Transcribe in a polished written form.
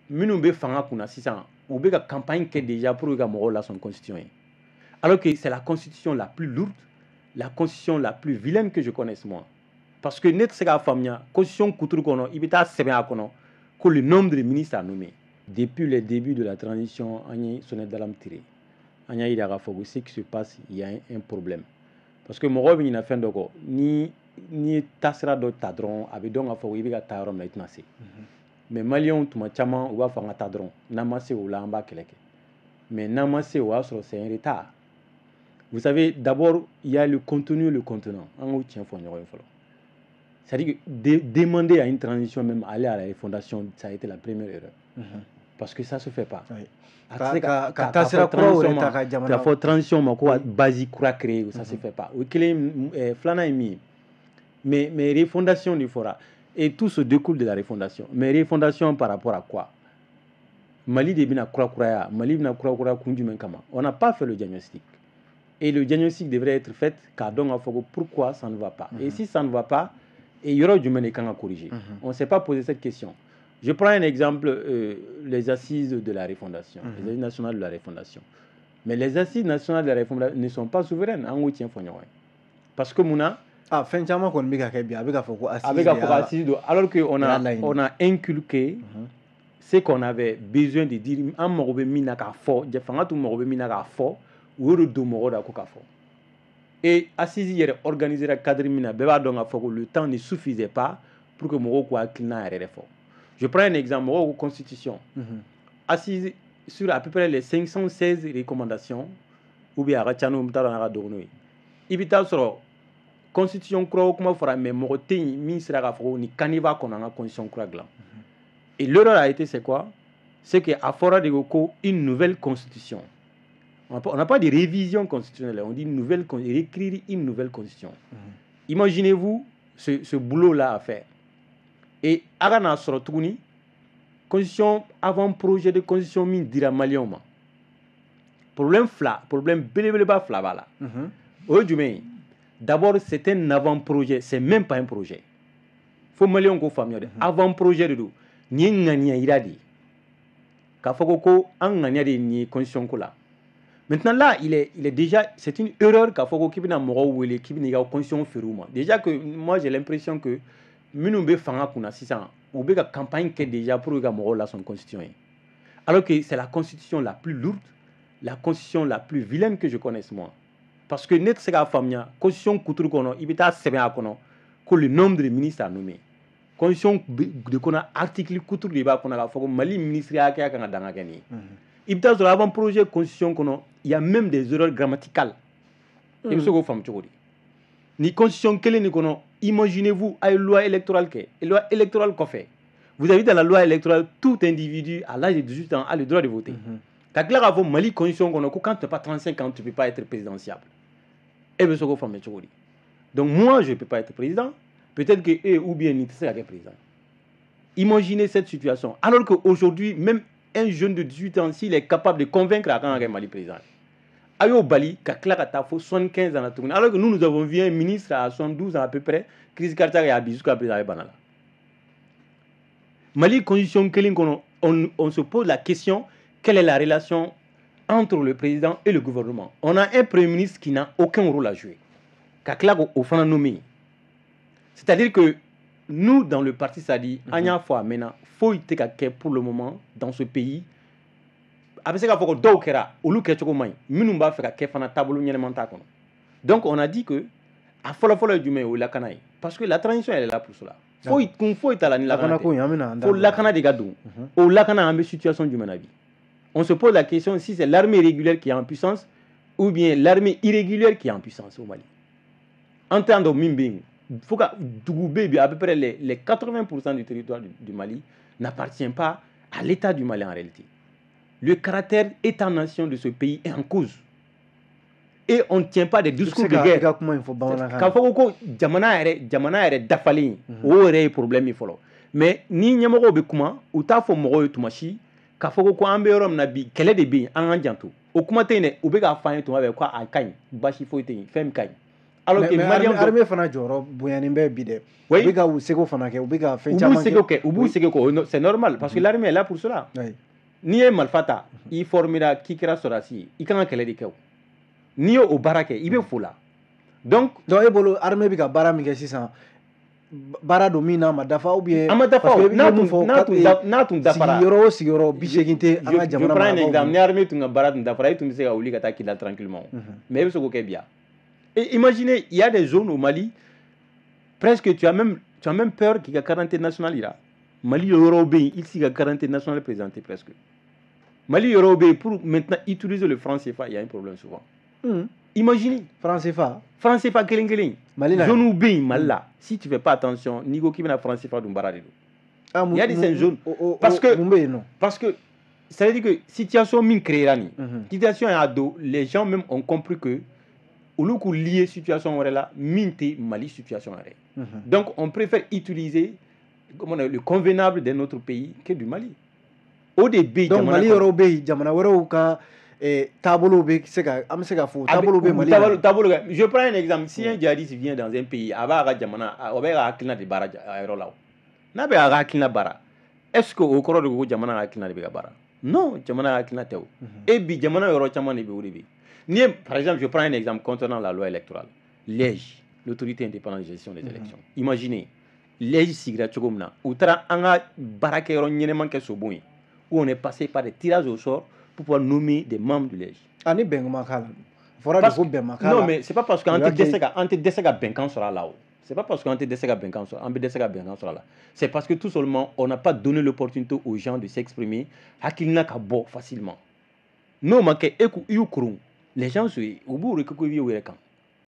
minnu bɛ fanga kunna sisan u bɛ ka campagne kɛ déjà pour ka mɔgɔw lasɔn constitution ye alors que c'est la constitution la plus lourde, la constitution la plus vilaine que je connaisse moi. Parce que ne tɛ se k'a faamuya constitution kuturu kɔnɔ i bɛ taa sɛbɛn a kɔnɔ que le nombre de ministres à nommer. Depuis le début de la transition an ye sonnette d'alarme tiré an y'a yira k'a fɔ que ce qui se passe il y a un problème parce que mɔgɔw bɛ ɲinɛ fɛn dɔ kɔ ni ye taasira dɔ ta dɔrɔn a bɛ dɔn k'a fɔ ko i bɛ ka taa yɔrɔ min na i tɛna se mais maliyɛnw tuma caman u b'a fɔ an ka taa dɔrɔn n'an ma se o la an b'a kɛlɛ kɛ mais n'an ma se o y'a sɔrɔ c'est un retard. Vous savez, d'abord, il y a le contenu et le contenant. C'est-à-dire que demander à une transition, même aller à la fondation, ça a été la première erreur. Parce que ça ne se fait pas. La transition, basique, créer, ça ne se fait pas. Mais refondation, il faudra. Et tout se découle de la refondation. Mais refondation par rapport à quoi? Mali de bina kura Mali bina kura kunjumen kama. On n'a pas fait le diagnostic. Et le diagnostic devrait être fait car donc à Fogo pourquoi ça ne va pas. Et si ça ne va pas, il y aura du mal à corriger. On ne s'est pas posé cette question. Je prends un exemple, les assises de la refondation, les assises nationales de la refondation. Mais les assises nationales de la refondation ne sont pas souveraines. Parce que Mouna, alors qu'on a inculqué ce qu'on avait besoin de dire. Et Assisi est organisé à cadre mina le temps ne suffisait pas pour que Moroko ait clina. Je prends un exemple, Moroko constitution. Assisi sur à peu près les 516 recommandations ou bien à Rachano Mtara Dornoy. Ibita sur constitution croix comment fera mais Moroté ministre à ni caniva qu'on a la constitution croix glam. Et l'erreur a été c'est quoi? C'est qu'à Fora de Goko une nouvelle constitution. On n'a pas de révision constitutionnelle, on dit réécrire une nouvelle constitution. Imaginez-vous ce boulot-là à faire. Et Arana Sorotuni, constitution avant projet de constitution min dira Malioma. Problème belebeleba flabala. D'abord, c'est un avant-projet, c'est même pas un projet. Faut Malion ko famille avant-projet de do. Ni ngania iradi. Ka foko ko an ngania de ni constitution ko la. Maintenant là, il est déjà, c'est une erreur qu'a fait qu'il y a une constitution ferrouma. Déjà que moi j'ai l'impression que Minoube Fanga Kuna 600, ou bien la campagne qui est déjà pour que son constitution. Alors que c'est la constitution la plus lourde, la constitution la plus vilaine que je connaisse moi. Parce que net c'est la famille, constitution Koutru Kono, il y a que le nombre de ministres à nommer. Constitution de Kona article Koutru de Bakona, Mali ministre à Kanadangani. Il y a un projet de constitution, il y a même des erreurs grammaticales. Ni constitution, imaginez-vous, à une loi électorale. Vous avez dans la loi électorale, tout individu à l'âge de 18 ans a le droit de voter. Quand tu as Mali constitution, quand tu n'as pas 35 ans, tu ne peux pas être présidentiable. Donc moi, je ne peux pas être président. Peut-être que eux ou bien Nitse est président. Imaginez cette situation. Alors qu'aujourd'hui, même un jeune de 18 ans, s'il est capable de convaincre à quand Mali président. Ayo Bali, Kaklaka 75 ans. Alors que nous avons vu un ministre à 72 ans à peu près, Chris Carter et Abizouka président Banala. Mali, condition on se pose la question, quelle est la relation entre le président et le gouvernement? On a un premier ministre qui n'a aucun rôle à jouer. Kaklaka au fond nommé. C'est-à-dire que nous, dans le parti Sadi, Anya fois maintenant, faut que pour le moment, dans ce pays, donc on a dit que parce que la transition elle est là pour cela. Faut lakana de gadou. Au lakana en situation du menabi. On se pose la question si c'est l'armée régulière qui est en puissance ou bien l'armée irrégulière qui est en puissance au Mali. En termes de Mimbing, faut que Dougoubé, à peu près les 80% du territoire du Mali n'appartient pas à l'État du Mali en réalité. Le caractère État-nation de ce pays est en cause. Et on ne tient pas des discours de guerre. Mais ni nyamoro be kuma uta fo mogo tumashi ka foko ko ambe rom na bi kele de bi an janto o kuma tene o be ka fa to be ko a kan bashi fo tene fem kan alors que Maliens armée fana jɔyɔrɔ bonyani bɛ bi dɛ. Oui. U bɛ ka u seko fana kɛ, u bɛ ka fɛn caman kɛ. U b'u seko kɛ, c'est normal parce que l'armée est là pour cela. N'i ye marifa ta i formera k'i kɛra sɔrɔdasi ye i kan ka kɛlɛ de kɛ o n'i ye o baara kɛ i bɛ fo la donc e bolo armée bɛ ka baara min kɛ sisan baara don min n'a ma dafa ou bien a ma dafa n'a tun dafara sigiyɔrɔ o sigiyɔrɔ 80 tɛ an ka jamana je prends un exemple ni armée tun ka baara tun dafara e tun bɛ se ka wuli ka taa k'i la tranquillement mais e bɛ se k'o kɛ bi ya et imaginez il y a des zones au Mali presque tu as même peur k'i ka carte d'identité nationale yira Mali yɔrɔw bɛ yen i tɛ se ka carte d'identité nationale présenter presque Mali yɔrɔw bɛ yen pour maintenant utiliser le franc CFA il y a un problème souvent imaginez franc CFA kelen kelen zone bɛ yen Mali la si tu fais pas attention n'i ko k'i bɛna franc CFA dun baara de don il y a des zones parce que ça veut dire que situation min créera nin situation y'a don les gens même ont compris que olu k'u lier situation wɛrɛ la min tɛ Mali situation yɛrɛ donc on préfère utiliser le convenable de notre pays que du Mali o de bɛ yen donc Mali yɔrɔw bɛ yen jamana wɛrɛw ka taabolo bɛ se ka an bɛ se ka fɔ taabolo bɛ Mali la taabolo je prends un exemple si un djihadiste vient dans un pays a b'a ka jamana a bɛ ka hakilina de baara a yɔrɔ la n'a bɛ a ka hakilina baara est-ce que o kɔrɔ de ko jamana ka hakilina de bɛ ka baara non jamana ka hakilina tɛ o et bi jamana yɔrɔ caman de bɛ o de bɛ yen n'i ye par exemple je prends un exemple concernant la loi électorale l'EJ l'autorité indépendante de gestion des élections imaginez l'EJ sigira cogo min na u taara an ka baarakɛyɔrɔ ɲɛnɛman kɛ Sobo ye où on est passé par des tirages au sort pour pouvoir nommer des membres de l'EJ. Ah, ni bɛn ma k'a la. Fɔra de ko bɛn ma k'a la. Non mais c'est pas parce que an tɛ dɛsɛ ka bɛnkan sɔrɔ a la o. C'est pas parce que an tɛ dɛsɛ ka bɛnkan sɔrɔ an bɛ dɛsɛ ka bɛnkan sɔrɔ a la. C'est parce que tout seulement on n'a pas donné l'opportunité aux gens de s'exprimer hakilina ka bɔ facilement. N'o ma kɛ e y'u kurun les gens u b'u recourir u yɛrɛ kan.